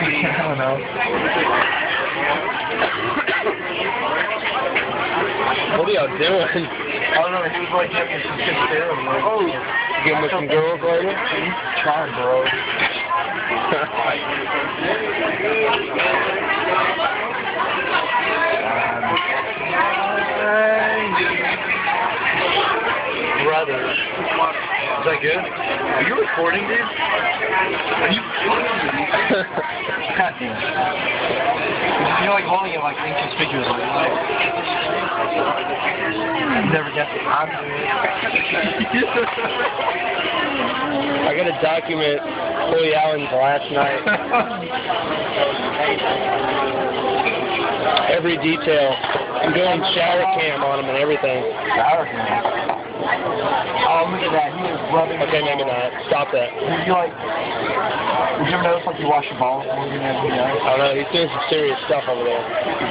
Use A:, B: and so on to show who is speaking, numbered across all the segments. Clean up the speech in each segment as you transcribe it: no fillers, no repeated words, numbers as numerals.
A: I don't know.
B: What are y'all doing?
A: I don't know. He was like giving me some shit too. I'm like, oh,
B: Give me some girls later?
A: trying, bro. Brother. Is that good? Are you recording, dude? Are you God damn. You're like holding it like inconspicuously. Like, never get the time.
B: I got to document Chloe Allen's last night. Every detail. I'm doing shower cam on him and everything.
A: Shower cam? Oh, look at that. He was rubbing.
B: Okay, maybe not. Stop that.
A: Did you ever notice like you wash your balls before you have anything else?
B: I don't know. He's doing some serious stuff over there.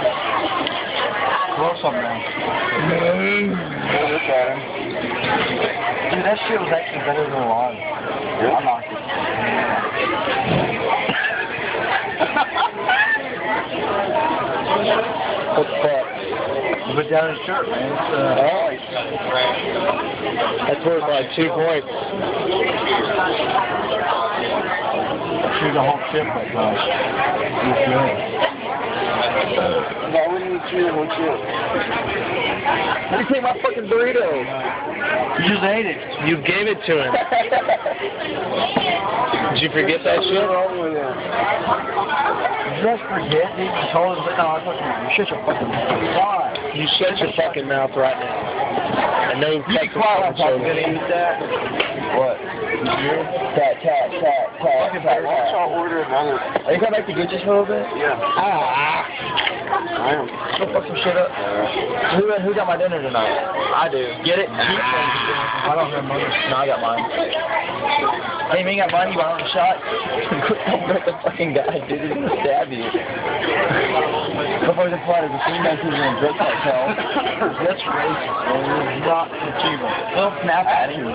A: Blow something now. Look at him. Dude, that shit was actually better than a lot. Yeah. I'm not.
B: What the fuck?
A: You put down his shirt, man.
B: That's worth like 2 points.
A: Shoot the whole chip like that. No, we need to the whole chip.
B: Let me take my fucking burrito.
A: You just ate it.
B: You gave it to him. Did you forget that shit?
A: Did you guys forget? You told us, no, I fucking, you shut your fucking mouth. Why?
B: You shut your fucking mouth right now. I know
A: You be quiet, I'm gonna eat that. What? Tat. Watch, I'll order another. Are you coming back to get this for a little bit? Yeah. I am. Don't fuck some shit up. Who got my dinner tonight? I do. Get it? I don't have money. No, I got mine. Hey, man, you got money? You want a shot? Don't hurt the fucking guy, dude. He's gonna stab you. Before the plot is a scene that he's in a drug cartel. That's racist, man. It's not achievable. Don't snap at him.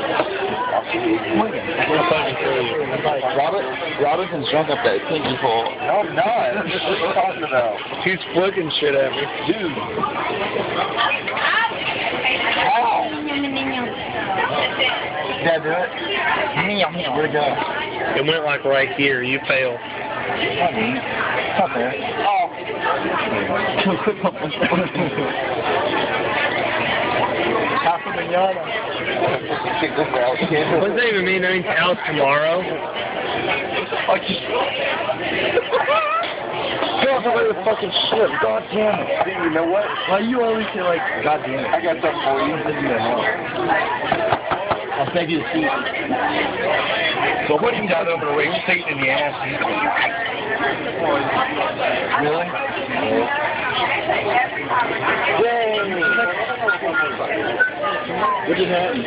A: Robinson's drunk up that pinky hole. No, I'm not. What are you talking about?
B: He's flicking shit at me.
A: Dude. Ow. Did I do it? Where'd it go?
B: It went like right here. You failed.
A: Not there. Oh. Casa Manana.
B: What does that even mean? That means house tomorrow?
A: Don't away with fucking shit. God damn it. Dude, you know what? Why you always say like, God damn it. I got something for you. I'll save you the seat. So put him down over the way. Just take it in the ass. Really? Yay! What just happened?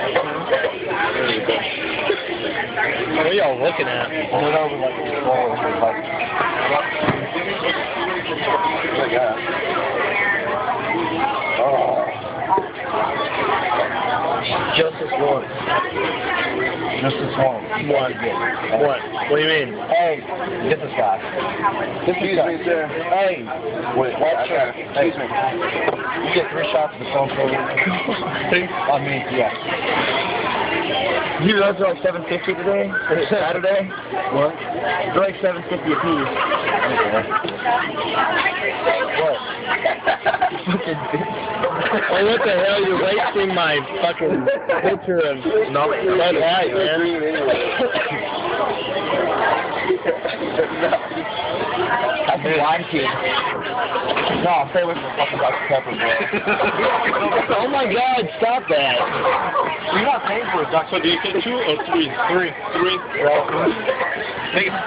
B: What are y'all looking at?
A: I went over like the floor. Look at that. Oh. Justice one.
B: What? What do you mean?
A: Hey, get this guy. Excuse me, sir. Hey. Wait, watch out. Excuse me. You get 3 shots of the phone for you. On me, yeah. You know they're like $7.50 today? Or Saturday? What? They're like $7.50 a piece. Okay. What? Fucking bitch.
B: Well, what the hell? You're wasting my fucking picture of not that right, man.
A: That's a blind kid. No, stay away from the fucking Dr. Pepper, bro.
B: Oh my God, stop that.
A: You're not paying for it, Dr.
B: So do you get 2 or 3? 3.
A: Well,
B: Take it.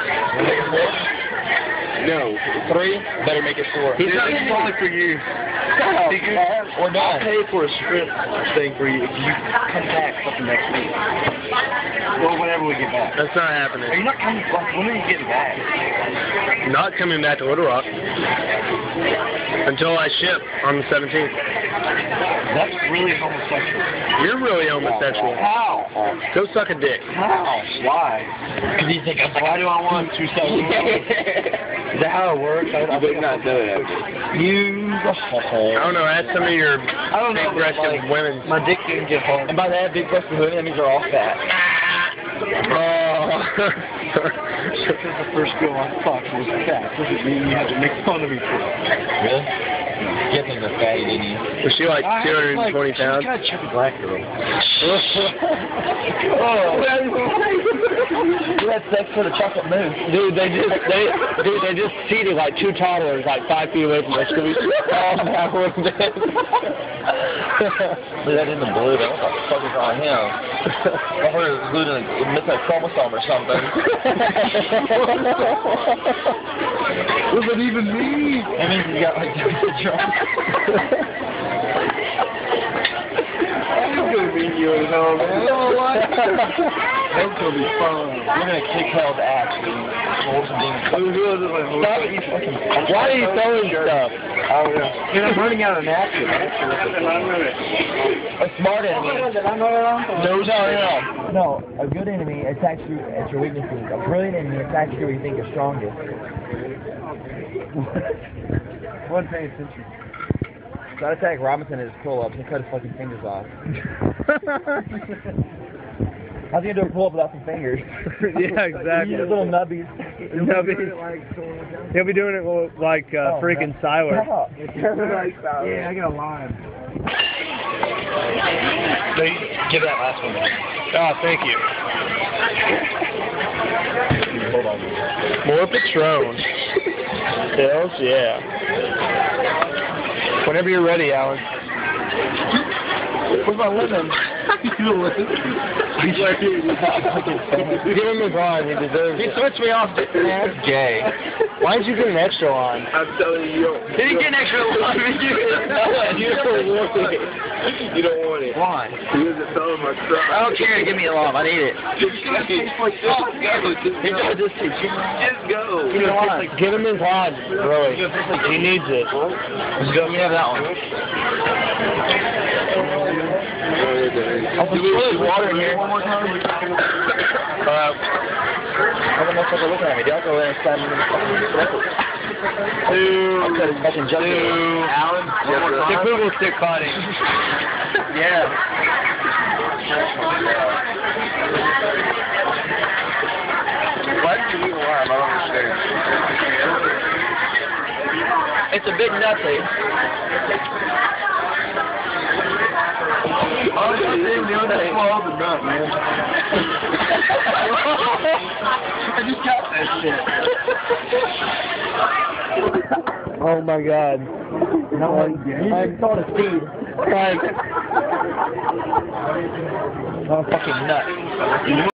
B: No. 3? Better make it 4.
A: This is only for you. Or not. I'll pay for a strip thing for you if you come back fucking next week. Or whenever we get back.
B: That's not happening.
A: Are you not coming back? When are you getting back?
B: Not coming back to Little Rock. Until I ship on the 17th.
A: That's really homosexual.
B: You're really homosexual.
A: How?
B: Go suck a dick.
A: How? Why? Because you think, why do I want to suck a dick? Is that how it works? I did not know that. You the hole.
B: I don't know, ask some of your big-breasted women.
A: My dick didn't get home. And by that, big-breasted women, that means they're all fat.
B: Oh.
A: Because the first girl I fucked was fat. Doesn't mean you have to make fun of me for it. Really? You think they're fatty, didn't you?
B: Was she like 220 pounds?
A: She's kind of chubby black girl. You had sex for the chocolate mousse.
B: Dude, they just seated like two toddlers like 5 feet away from us. Could we all have one of them?
A: Look at in the blue, though. What the fuck is on him? I heard it was glued in a missing a chromosome or something. What does it even mean? That means he's got like drunk. I'm gonna beat you at home, man. You know what? That's gonna be fun. We're gonna kick hell's ass, dude. Hold some demons. Stop it, you fucking.
B: Why are you throwing stuff?
A: Oh, yeah. Dude, I'm running out of napkins. A smart enemy. No, a good enemy attacks you at your weaknesses. A brilliant enemy attacks you where you think you're strongest. One paying attention. So I attack Robinson at his pull-ups and cut his fucking fingers off. How's he gonna do a pull-up without some fingers?
B: Yeah, exactly.
A: These little nubbies.
B: He'll be doing it like freaking Siler.
A: Yeah, I got a line. Give that last one.
B: Oh, thank you.
A: Hold on.
B: More Patron. Hells yeah. Whenever you're ready, Alan.
A: Where's my lemon? Give him his line, he deserves it. He switched me off. That's gay.
B: Why did you get an extra line?
A: I'm telling you, you don't. Did he get an extra line? You don't want it. You don't want it. Why? He was telling my son. I don't care. Give me a lump. I need it. Just go. Just go.
B: Get him his line, really. He needs it.
A: Let's go. You have that one. Do we put water in here? One more time? How the motherfucker looking at me? I'll go in and stab him in the fucking record. I'll cut his fucking junk. Alan? The Google stick cutting. Yeah. Why did you leave a line? I don't understand. It's a big nutty. Oh, you didn't do that. Swallow the nut, man. I just got that shit.
B: Oh my god.
A: No, I called a seed.
B: Like,
A: I'm a fucking nut.